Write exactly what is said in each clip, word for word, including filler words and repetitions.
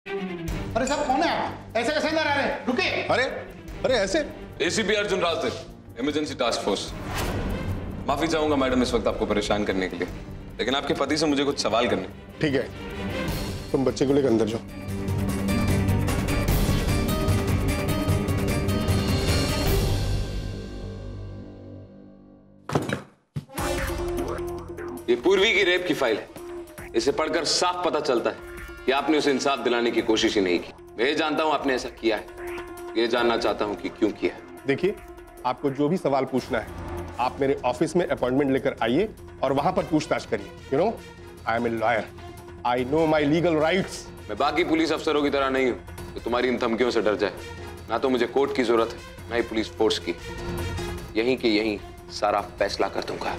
अरे साहब कौन है आप? ऐसे कैसे अंदर आ रहे हैं? रुकिए। अरे अरे ऐसे? ACP Arjun Raut, emergency task force. माफी चाहूंगा मैडम इस वक्त आपको परेशान करने के लिए, लेकिन आपके पति से मुझे कुछ सवाल करने। ठीक है, तुम बच्चे को लेकर अंदर जाओ। ये पूर्वी की रेप की फाइल है। इसे पढ़कर साफ पता चलता है कि आपने उसे इंसाफ दिलाने की कोशिश ही नहीं की। मैं ये जानता हूं आपने ऐसा किया है, ये जानना चाहता हूं कि क्यों किया। देखिए, आपको जो भी सवाल पूछना है आप मेरे ऑफिस में अपॉइंटमेंट लेकर आइए और वहां पर पूछताछ करिए। You know, I am a lawyer, I know my legal rights. मैं बाकी पुलिस अफसरों की तरह नहीं हूं तो तुम्हारी इन धमकियों से डर जाए। ना तो मुझे कोर्ट की जरूरत है, ना ही पुलिस फोर्स की। यहीं के यहीं सारा फैसला कर दूंगा।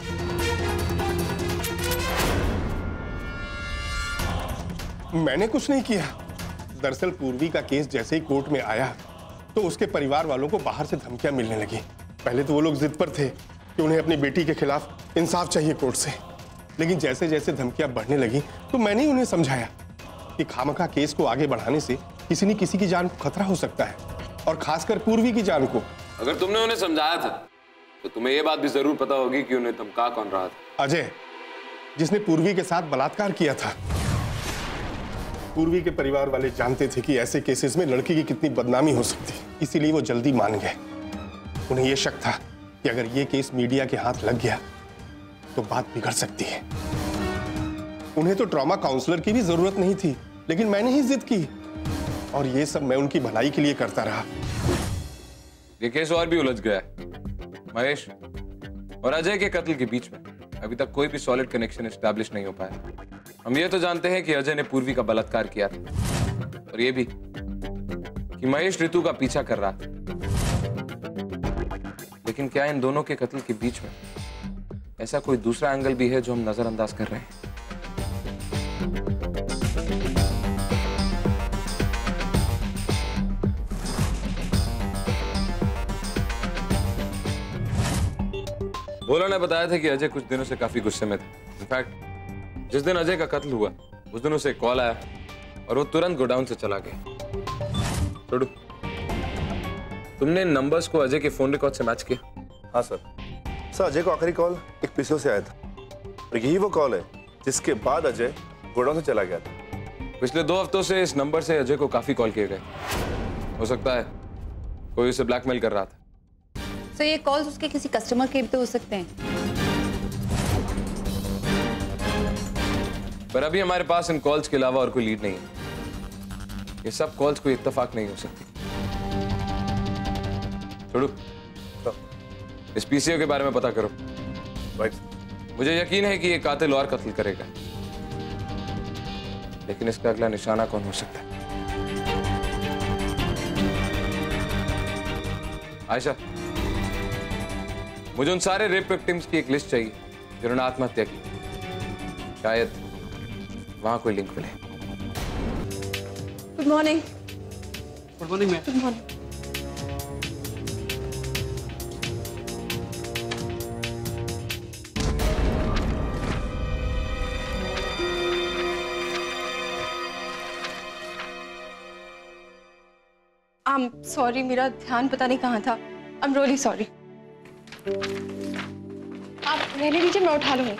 मैंने कुछ नहीं किया। दरअसल पूर्वी का केस जैसे ही कोर्ट में आया तो उसके परिवार वालों को बाहर से धमकियां मिलने लगी। पहले तो वो लोग जिद पर थे कि उन्हें अपनी बेटी के खिलाफ इंसाफ चाहिए कोर्ट से, लेकिन जैसे जैसे धमकियां बढ़ने लगी तो मैंने ही उन्हें समझाया कि खामखा केस को आगे बढ़ाने से किसी न किसी की जान को खतरा हो सकता है, और खासकर पूर्वी की जान को। अगर तुमने उन्हें समझाया था तो तुम्हें यह बात भी जरूर पता होगी कि उन्हें धमका कौन रहा था। अजय, जिसने पूर्वी के साथ बलात्कार किया था। पूर्वी के परिवार वाले जानते थे कि ऐसे केसेस में लड़की की कितनी बदनामी हो सकती, इसीलिए वो जल्दी मान गए। उन्हें यह शक था कि अगर ये केस मीडिया के हाथ लग गया तो बात बिगड़ सकती है। उन्हें तो ट्रॉमा काउंसलर की भी जरूरत नहीं थी, लेकिन मैंने ही जिद की, और ये सब मैं उनकी भलाई के लिए करता रहा। ये केस और भी उलझ गया है। महेश और अजय के कत्ल के बीच में अभी तक कोई भी सॉलिड कनेक्शन एस्टैब्लिश नहीं हो पाया। हम ये तो जानते हैं कि अजय ने पूर्वी का बलात्कार किया था, और ये भी कि महेश ऋतु का पीछा कर रहा था। लेकिन क्या इन दोनों के कत्ल के बीच में ऐसा कोई दूसरा एंगल भी है जो हम नजरअंदाज कर रहे हैं? भोला ने बताया था कि अजय कुछ दिनों से काफी गुस्से में था। इनफैक्ट जिस दिन अजय का कत्ल हुआ उस दिन उसे कॉल आया और वो तुरंत गोडाउन से चला गया। छोड़ू, तुमने इन नंबर्स को अजय के फोन रिकॉर्ड से मैच किया? हाँ सर। सर, अजय को आखिरी कॉल एक पीसीओ से आया था, और यही वो कॉल है जिसके बाद अजय गोडाउन से चला गया था। पिछले दो हफ्तों से इस नंबर से अजय को काफी कॉल किए गए। हो सकता है कोई उसे ब्लैकमेल कर रहा था। तो ये कॉल्स उसके किसी कस्टमर के भी तो हो सकते हैं। पर अभी हमारे पास इन कॉल्स के अलावा और कोई लीड नहीं है। ये सब कॉल्स कोई इत्तेफाक नहीं हो सकती। छोड़ू, इस पीसीओ के बारे में पता करो। मुझे यकीन है कि ये कातिल और कत्ल करेगा, लेकिन इसका अगला निशाना कौन हो सकता है? आयशा, मुझे उन सारे रेप विक्टिम्स की एक लिस्ट चाहिए जिन्होंने आत्महत्या की। शायद वहां कोई लिंक मिले। Good morning. Good morning ma'am. Good morning. I am sorry, मेरा ध्यान पता नहीं कहाँ था। I am really sorry. आप रहने दीजिए, मैं उठा लूंगी।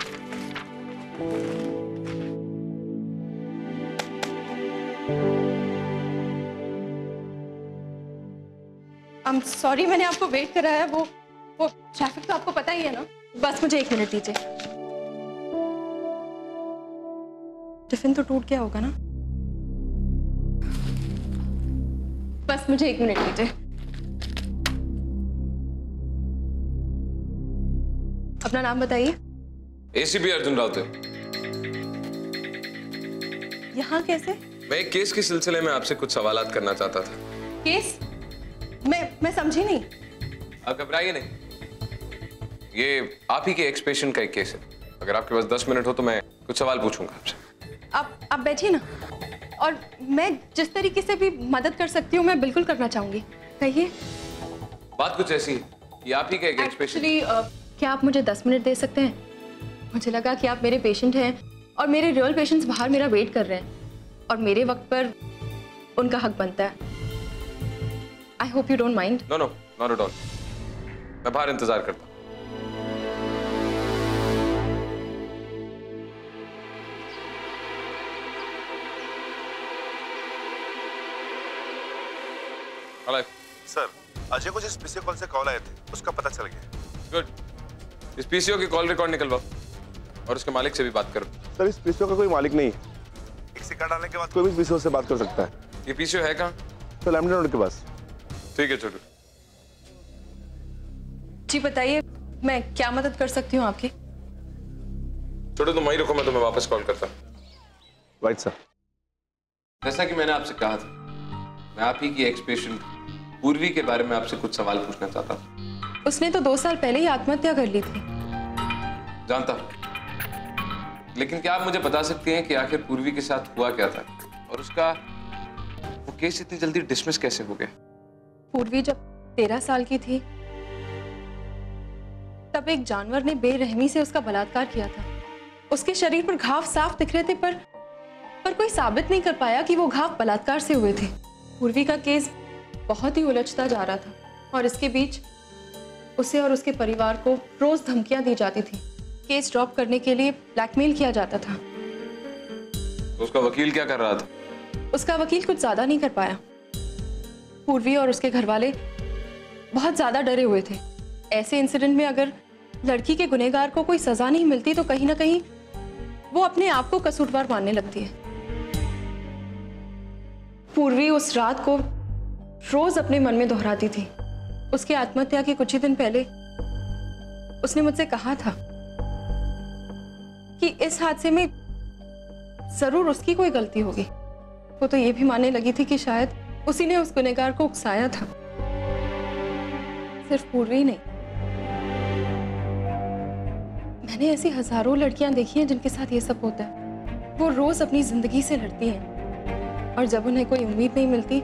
आई एम सॉरी, मैंने आपको वेट कराया। वो वो ट्रैफिक तो आपको पता ही है ना। बस मुझे एक मिनट दीजिए। टिफिन तो टूट गया होगा ना। बस मुझे एक मिनट दीजिए। अपना नाम बताइए। एसीपी अर्जुन राउत। यहाँ कैसे? मैं एक केस के सिलसिले में आपसे कुछ सवालात करना चाहता था। केस? मैं मैं समझी नहीं। आप घबराइए नहीं, ये आप ही के एक्स पेशेंट का एक केस है। अगर आपके पास दस मिनट हो तो मैं कुछ सवाल पूछूंगा आपसे। आप आप बैठिए ना, और मैं जिस तरीके से भी मदद कर सकती हूँ मैं बिल्कुल करना चाहूंगी। कहिए। बात कुछ ऐसी है कि आप ही का एक एक्स पेशेंट। एक्चुअली क्या आप मुझे दस मिनट दे सकते हैं? मुझे लगा कि आप मेरे पेशेंट हैं और मेरे रियल पेशेंट्स बाहर मेरा वेट कर रहे हैं, और मेरे वक्त पर उनका हक बनता है। I hope you don't mind. No no, not at all. मैं बाहर इंतजार करता हूँ। हेलो सर, अजय को जिस पीसीओ कॉल से कॉल आए थे उसका पता चल गया। गुड। इस पीसीओ की कॉल रिकॉर्ड निकलवाओ और उसके मालिक से भी बात करो। सर, इस पीसीओ का कोई मालिक नहीं है। एक सिक्का डालने के बाद कोई भी पीसीओ से बात कर सकता है। ये पीसीओ है कहाँ? तो लैमडन रोड के पास। ठीक है छोटू। जी बताइए, मैं क्या मदद कर सकती हूँ आपकी? छोटू तुम वहीं रुको, मैं तुम्हें वापस कॉल करता हूँ। Right sir. जैसा कि मैंने आपसे कहा था, मैं आप ही की एक्स पेशेंट पूर्वी के बारे में आपसे कुछ सवाल पूछना चाहता था। उसने तो दो साल पहले ही आत्महत्या कर ली थी। जानता हूँ, लेकिन क्या आप मुझे बता सकती हैं कि आखिर पूर्वी के साथ हुआ क्या था और उसका वो केस इतनी जल्दी डिसमिस कैसे हो गया? पूर्वी जब तेरह साल की थी तब एक जानवर ने बेरहमी से उसका बलात्कार किया था। उसके शरीर पर घाव साफ दिख रहे थे, पर पर कोई साबित नहीं कर पाया कि वो घाव बलात्कार से हुए थे। पूर्वी का केस बहुत ही उलझता जा रहा था और इसके बीच उसे और उसके परिवार को रोज धमकियां दी जाती थी। केस ड्रॉप करने के लिए ब्लैकमेल किया जाता था। तो उसका वकील क्या कर रहा था? उसका वकील कुछ ज्यादा नहीं कर पाया। पूर्वी और उसके घर वाले बहुत ज्यादा डरे हुए थे। ऐसे इंसिडेंट में अगर लड़की के गुनहगार को कोई सजा नहीं मिलती तो कहीं ना कहीं वो अपने आप को कसूरवार मानने लगती है। पूर्वी उस रात को रोज अपने मन में दोहराती थी। उसकी आत्महत्या के कुछ ही दिन पहले उसने मुझसे कहा था कि इस हादसे में जरूर उसकी कोई गलती होगी। वो तो ये भी मानने लगी थी कि शायद उसी ने उस गुनहगार को उकसाया था। सिर्फ पूर्वी नहीं, मैंने ऐसी हजारों लड़कियां देखी हैं जिनके साथ ये सब होता है। वो रोज अपनी जिंदगी से लड़ती हैं और जब उन्हें कोई उम्मीद नहीं मिलती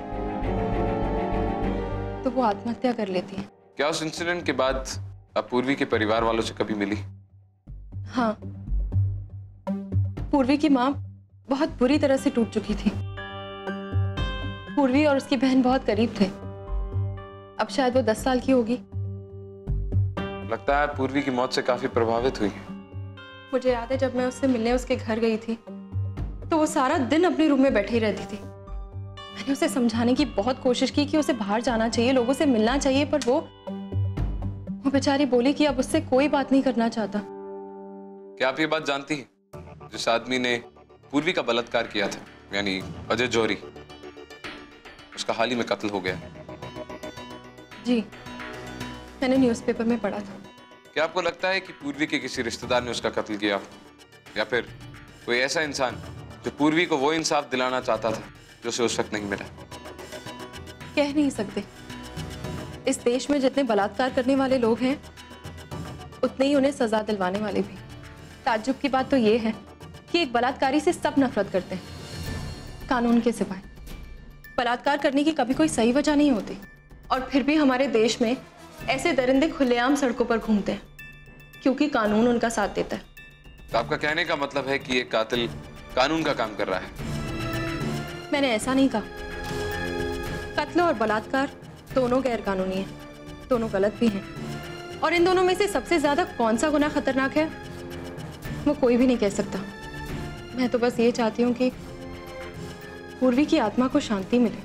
तो वो आत्महत्या कर लेती हैं। क्या उस इंसिडेंट के बाद आप पूर्वी के परिवार वालों से कभी मिली? हाँ, पूर्वी की माँ बहुत बुरी तरह से टूट चुकी थी। पूर्वी और उसकी बहन बहुत करीब थे। अब शायद वो दस साल की होगी। लगता है पूर्वी की मौत से काफी प्रभावित हुई। मुझे याद है जब मैं उससे मिलने उसके घर गई थी तो वो सारा दिन अपने रूम में बैठी रहती थी। मैंने उसे समझाने की बहुत कोशिश की कि उसे बाहर जाना चाहिए, लोगों से मिलना चाहिए, पर वो वो बेचारी बोली कि अब उससे कोई बात नहीं करना चाहता। क्या आप ये बात जानती हैं? जिस आदमी ने पूर्वी का बलात्कार किया था, यानी अजय जौहरी, उसका हाल ही में कत्ल हो गया। जी, मैंने न्यूज़पेपर में पढ़ा था। क्या आपको लगता है कि पूर्वी के किसी रिश्तेदार ने उसका कत्ल किया, या फिर कोई ऐसा इंसान जो पूर्वी को वो इंसाफ दिलाना चाहता था जो उसे उस वक्त नहीं मिला? कह नहीं सकते। इस देश में जितने बलात्कार करने वाले लोग हैं उतने ही उन्हें सजा दिलवाने वाले भी। ताज्जुब की बात तो ये है कि एक बलात्कारी से सब नफरत करते हैं, कानून के सिवाय। बलात्कार करने की कभी कोई सही वजह नहीं होती और फिर भी हमारे देश में ऐसे दरिंदे खुलेआम सड़कों पर घूमते हैं क्योंकि कानून उनका साथ देता है। तो आपका कहने का मतलब है कि एक कातिल कानून का काम कर रहा है? मैंने ऐसा नहीं कहा। कत्ल और बलात्कार दोनों गैर कानूनी हैं, दोनों गलत भी हैं, और इन दोनों में से सबसे ज्यादा कौन सा गुनाह खतरनाक है वो कोई भी नहीं कह सकता। मैं तो बस ये चाहती हूँ कि पूर्वी की आत्मा को शांति मिले।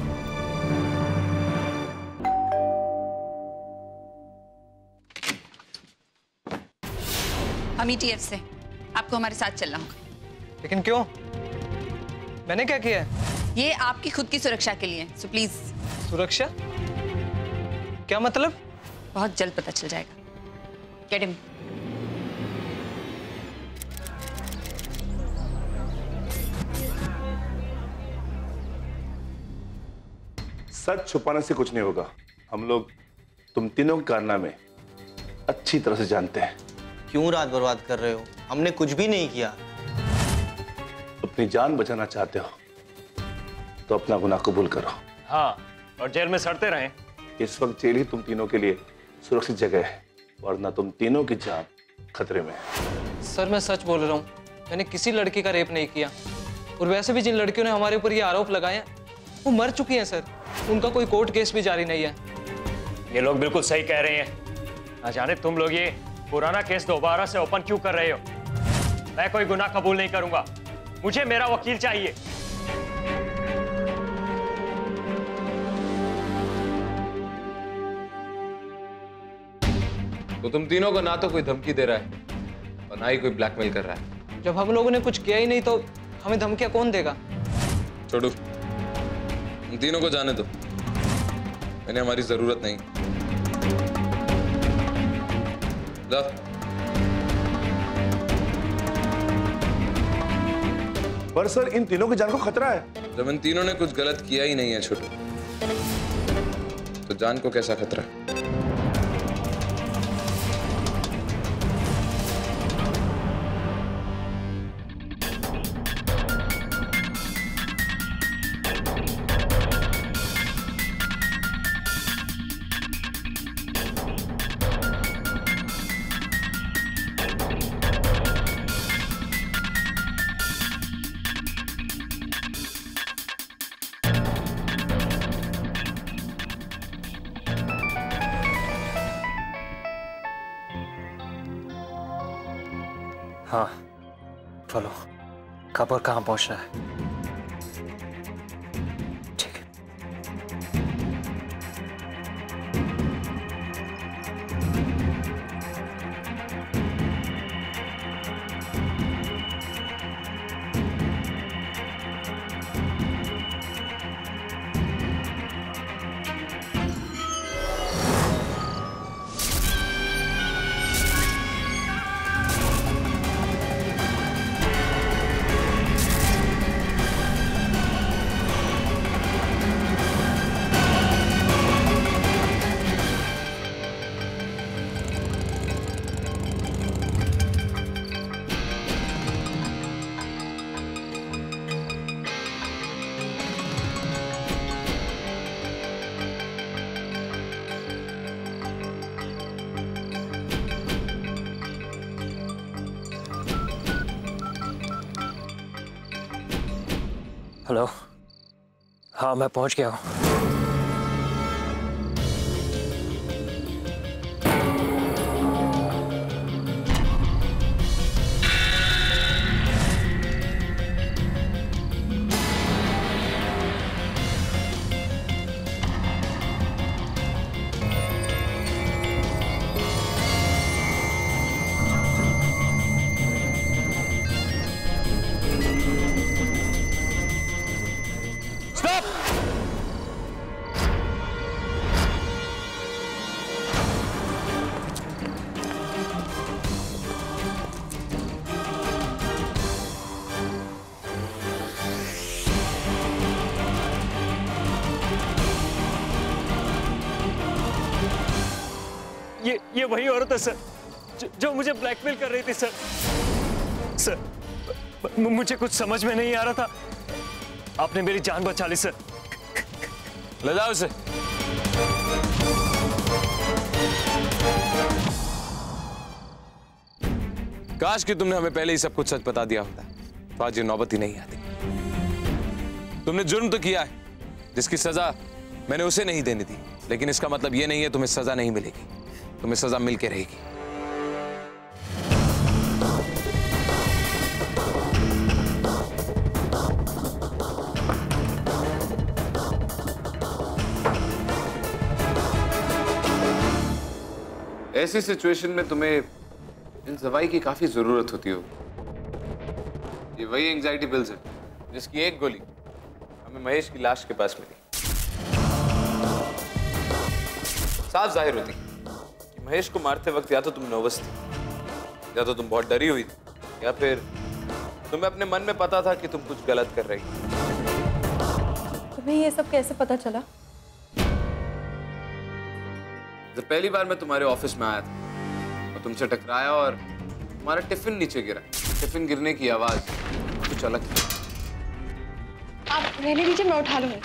हम ईटीएफ से, आपको हमारे साथ चलना होगा। लेकिन क्यों? मैंने क्या किया है? ये आपकी खुद की सुरक्षा के लिए, सो प्लीज। सुरक्षा? क्या मतलब? बहुत जल्द पता चल जाएगा। Get him. सच छुपाने से कुछ नहीं होगा। हम लोग तुम तीनों के कारनामे अच्छी तरह से जानते हैं। क्यों रात बर्बाद कर रहे हो? हमने कुछ भी नहीं किया। अपनी जान बचाना चाहते हो तो अपना गुनाह कबूल करो। हाँ, और जेल में सड़ते रहें। इस वक्त जेल ही तुम तीनों के लिए सुरक्षित जगह है, वरना तुम तीनों की जान खतरे में है। सर, मैं सच बोल रहा हूँ। मैंने किसी लड़की का रेप नहीं किया, और वैसे भी जिन लड़कियों ने हमारे ऊपर ये आरोप लगाए वो मर चुकी हैं सर, उनका कोई कोर्ट केस भी जारी नहीं है। ये लोग बिल्कुल सही कह रहे हैं। ना जाने तुम लोग ये पुराना केस दोबारा से ओपन क्यों कर रहे हो। मैं कोई गुनाह कबूल नहीं करूंगा, मुझे मेरा वकील चाहिए। तो तुम तीनों को ना तो कोई धमकी दे रहा है और ना ही कोई ब्लैकमेल कर रहा है। जब हम लोगों ने कुछ किया ही नहीं तो हमें धमकियां कौन देगा? छोड़ो, तुम तीनों को जाने दो, मैंने हमारी जरूरत नहीं। ला। पर सर इन तीनों की जान को खतरा है। जब इन तीनों ने कुछ गलत किया ही नहीं है छोटू, तो जान को कैसा खतरा? हाँ, चलो खबर कहाँ पहुंच रहा है? ठीक है। हेलो, हाँ मैं पहुंच गया हूँ। ये ये वही औरत है सर जो, जो मुझे ब्लैकमेल कर रही थी सर। सर म- मुझे कुछ समझ में नहीं आ रहा था, आपने मेरी जान बचा ली सर। ले जाओ उसे। काश कि तुमने हमें पहले ही सब कुछ सच बता दिया होता, तो आज ये नौबत ही नहीं आती। तुमने जुर्म तो किया है जिसकी सजा मैंने उसे नहीं देनी थी, लेकिन इसका मतलब ये नहीं है तुम्हें सजा नहीं मिलेगी, तुम्हें सजा मिलके रहेगी। ऐसी सिचुएशन में तुम्हें इन दवाई की काफी जरूरत होती हो। ये वही एंजाइटी पिल्स है जिसकी एक गोली हमें महेश की लाश के पास मिली। साफ जाहिर होती कि महेश को मारते वक्त या तो तुम नर्वस थी, या तो तुम बहुत डरी हुई थी, या फिर तुम्हें अपने मन में पता था कि तुम कुछ गलत कर रही थी। तुम्हें ये सब कैसे पता चला? जब पहली बार मैं तुम्हारे ऑफिस में आया था और तुमसे टकराया और तुम्हारा टिफिन नीचे गिरा, टिफिन गिरने की आवाज कुछ अलग थी। आप रहने दीजिए, मैं उठा लूंगी।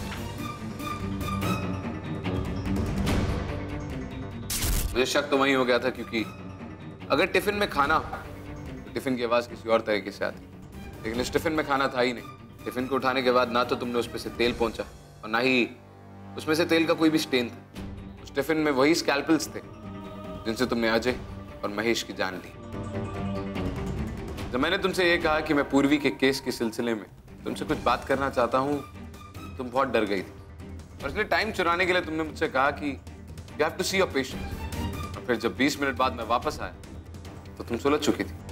मुझे शक तो वही हो गया था, क्योंकि अगर टिफिन में खाना हो तो टिफिन की आवाज किसी और तरीके से आती, लेकिन इस टिफिन में खाना था ही नहीं। टिफिन को उठाने के बाद ना तो तुमने उसमें से तेल पहुंचा और ना ही उसमें से तेल का कोई भी स्टेन था। उस टिफिन में वही स्कैल्पल्स थे जिनसे तुमने अजय और महेश की जान ली। जब मैंने तुमसे ये कहा कि मैं पूर्वी के केस के सिलसिले में तुमसे कुछ बात करना चाहता हूँ, तुम बहुत डर गई थी और इसलिए टाइम चुराने के लिए तुमने मुझसे कहा कि you have to see your patient. और फिर जब बीस मिनट बाद मैं वापस आया तो तुम सुलझ चुकी थी।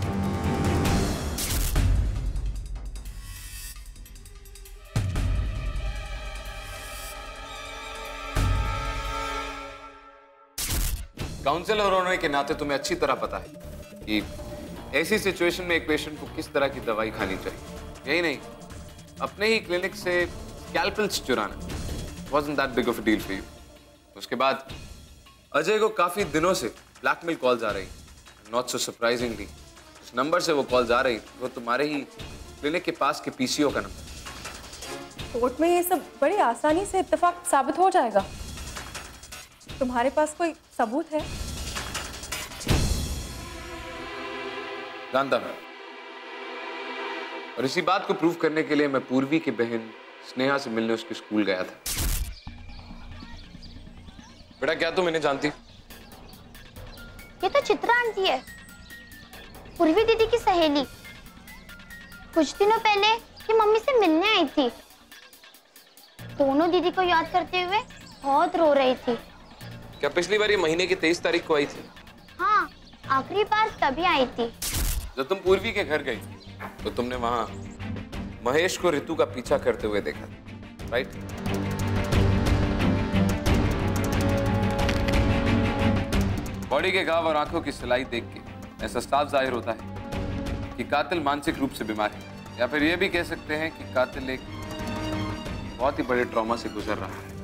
काउंसलर होने के नाते तुम्हें अच्छी तरह पता है कि ऐसी सिचुएशन में एक पेशेंट को किस तरह की दवाई खानी चाहिए। यही नहीं, अपने ही क्लिनिक से स्कैल्पल्स चुराना wasn't that big of a deal for you। उसके बाद अजय को काफी दिनों से ब्लैकमेल कॉल्स आ रही। नॉट सो सरप्राइजिंगली उस नंबर से वो कॉल्स आ रही वो तुम्हारे ही क्लिनिक के पास के पीसीओ का नंबर। कोर्ट में ये सब बड़ी आसानी से इत्तेफाक साबित हो जाएगा। तुम्हारे पास कोई सबूत है? जानता मैं, और इसी बात को प्रूव करने के लिए मैं पूर्वी की बहन स्नेहा से मिलने उसके स्कूल गया था। बेटा क्या तुम इन्हें जानती? ये तो चित्रा आंटी है, पूर्वी दीदी की सहेली। कुछ दिनों पहले ये मम्मी से मिलने आई थी। दोनों दीदी को याद करते हुए बहुत रो रही थी। क्या पिछली बार ये महीने की तेईस तारीख को आई थी? हाँ, आखिरी बार तभी आई थी। जब तुम पूर्वी के घर गई तो तुमने वहां महेश को ऋतु का पीछा करते हुए देखा, राइट? बॉडी के घाव और आंखों की सिलाई देख के ऐसा साफ जाहिर होता है कि कातिल मानसिक रूप से बीमार है, या फिर यह भी कह सकते हैं कि कातिल एक बहुत ही बड़े ट्रॉमा से गुजर रहा है।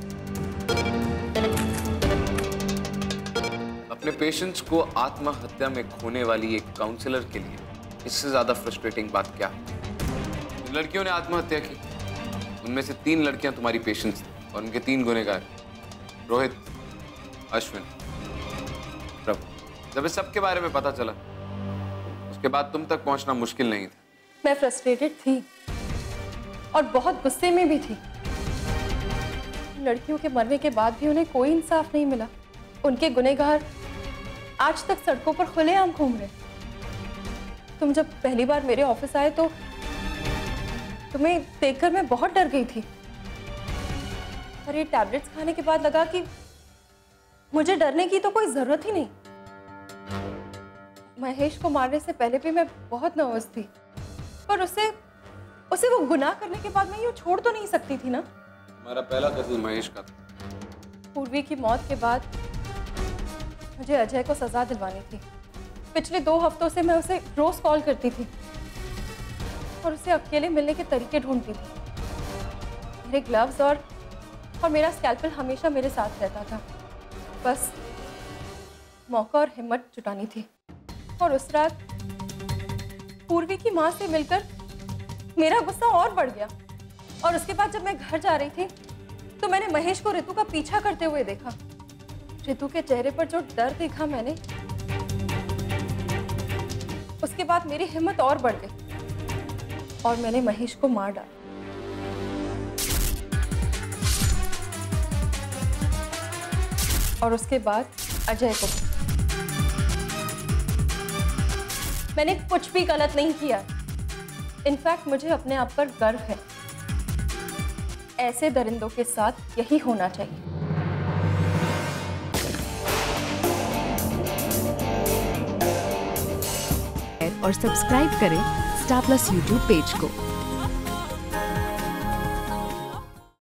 अपने पेशेंट्स को आत्महत्या में खोने वाली एक काउंसलर के लिए इससे ज्यादा फ्रस्ट्रेटिंग बात क्या? लड़कियों ने आत्महत्या की, उनमें से तीन लड़कियां तुम्हारी पेशेंट्स थी और उनके तीन गुनहगार, रोहित, अश्विन, प्रभु। जब इस सब के बारे में पता चला उसके बाद तुम तक पहुंचना मुश्किल नहीं था। मैं फ्रस्ट्रेटेड थी और बहुत गुस्से में भी थी। लड़कियों के मरने के बाद भी उन्हें कोई इंसाफ नहीं मिला। उनके गुनहगार आज तक सड़कों पर खुलेआम घूम रहे। तुम जब पहली बार मेरे ऑफिस आए तो तुम्हें देखकर मैं बहुत डर गई थी, और ये टैबलेट्स खाने के बाद लगा कि मुझे डरने की तो कोई जरूरत ही नहीं। महेश को मारने से पहले भी मैं बहुत नर्वस थी, पर उसे उसे वो गुनाह करने के बाद मैं यूं छोड़ तो नहीं सकती थी ना। हमारा पहला कत्ल महेश का था। पूर्वी की मौत के बाद मुझे अजय को सजा दिलवानी थी। पिछले दो हफ्तों से मैं उसे रोज कॉल करती थी और उसे अकेले मिलने के तरीके ढूंढती थी। मेरे ग्लव्स और और मेरा स्कैल्पल हमेशा मेरे साथ रहता था। बस मौका और हिम्मत जुटानी थी। और उस रात पूर्वी की माँ से मिलकर मेरा गुस्सा और बढ़ गया, और उसके बाद जब मैं घर जा रही थी तो मैंने महेश को ऋतु का पीछा करते हुए देखा। ऋतु के चेहरे पर जो डर देखा मैंने, उसके बाद मेरी हिम्मत और बढ़ गई और मैंने महेश को मार डाला। और उसके बाद अजय को। मैंने कुछ भी गलत नहीं किया। इनफैक्ट मुझे अपने आप पर गर्व है। ऐसे दरिंदों के साथ यही होना चाहिए। और सब्सक्राइब करें स्टार प्लस यूट्यूब पेज को।